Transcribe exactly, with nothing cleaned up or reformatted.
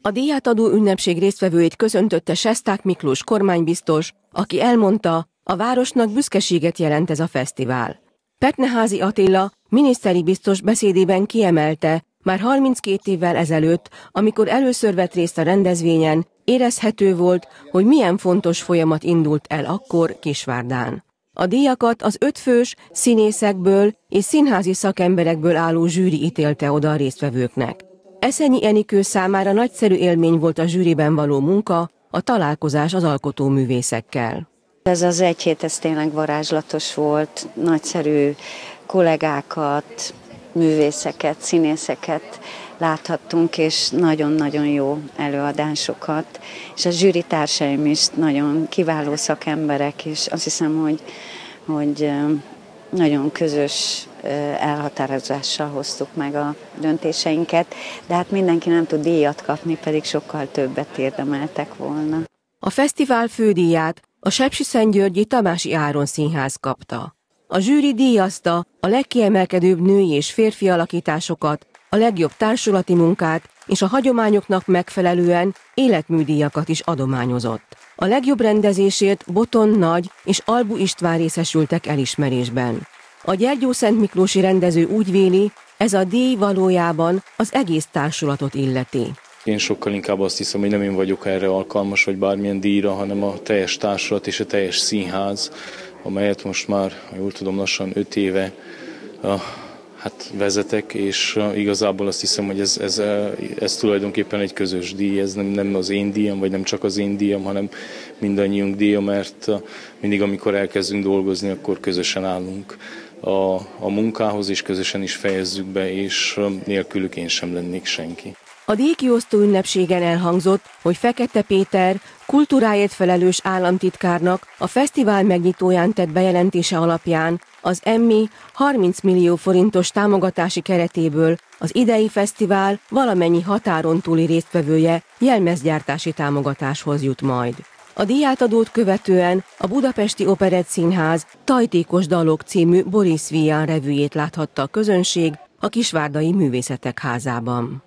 A díjátadó ünnepség résztvevőit köszöntötte Sesták Miklós kormánybiztos, aki elmondta, a városnak büszkeséget jelent ez a fesztivál. Petneházy Attila miniszteri biztos beszédében kiemelte, már harminckét évvel ezelőtt, amikor először vett részt a rendezvényen, érezhető volt, hogy milyen fontos folyamat indult el akkor Kisvárdán. A díjakat az ötfős színészekből és színházi szakemberekből álló zsűri ítélte oda a résztvevőknek. Eszenyi Enikő számára nagyszerű élmény volt a zsűriben való munka, a találkozás az alkotóművészekkel. Ez az egy hét, ez tényleg varázslatos volt, nagyszerű kollégákat, művészeket, színészeket láthattunk, és nagyon-nagyon jó előadásokat, és a zsűri társaim is nagyon kiváló szakemberek, és azt hiszem, hogy, hogy nagyon közös elhatározással hoztuk meg a döntéseinket, de hát mindenki nem tud díjat kapni, pedig sokkal többet érdemeltek volna. A fesztivál fődíját a sepsiszentgyörgyi Tamási Áron Színház kapta. A zsűri díjazta a legkiemelkedőbb női és férfi alakításokat, a legjobb társulati munkát és a hagyományoknak megfelelően életműdíjakat is adományozott. A legjobb rendezésért Boton Nagy és Albu István részesültek elismerésben. A Gyergyószentmiklósi rendező úgy véli, ez a díj valójában az egész társulatot illeti. Én sokkal inkább azt hiszem, hogy nem én vagyok erre alkalmas, vagy bármilyen díjra, hanem a teljes társulat és a teljes színház, amelyet most már, ha jól tudom, lassan öt éve uh, hát vezetek, és uh, igazából azt hiszem, hogy ez, ez, uh, ez tulajdonképpen egy közös díj, ez nem, nem az én díjam, vagy nem csak az én díjam, hanem mindannyiunk díja, mert uh, mindig, amikor elkezdünk dolgozni, akkor közösen állunk a, a munkához, és közösen is fejezzük be, és uh, nélkülük én sem lennék senki. A díjkiosztó ünnepségen elhangzott, hogy Fekete Péter kultúráért felelős államtitkárnak a fesztivál megnyitóján tett bejelentése alapján az Emmy harminc millió forintos támogatási keretéből az idei fesztivál valamennyi határon túli résztvevője jelmezgyártási támogatáshoz jut majd. A díjátadót követően a Budapesti Operettszínház Tajtékos dalok című Boris Vian revűjét láthatta a közönség a Kisvárdai Művészetek Házában.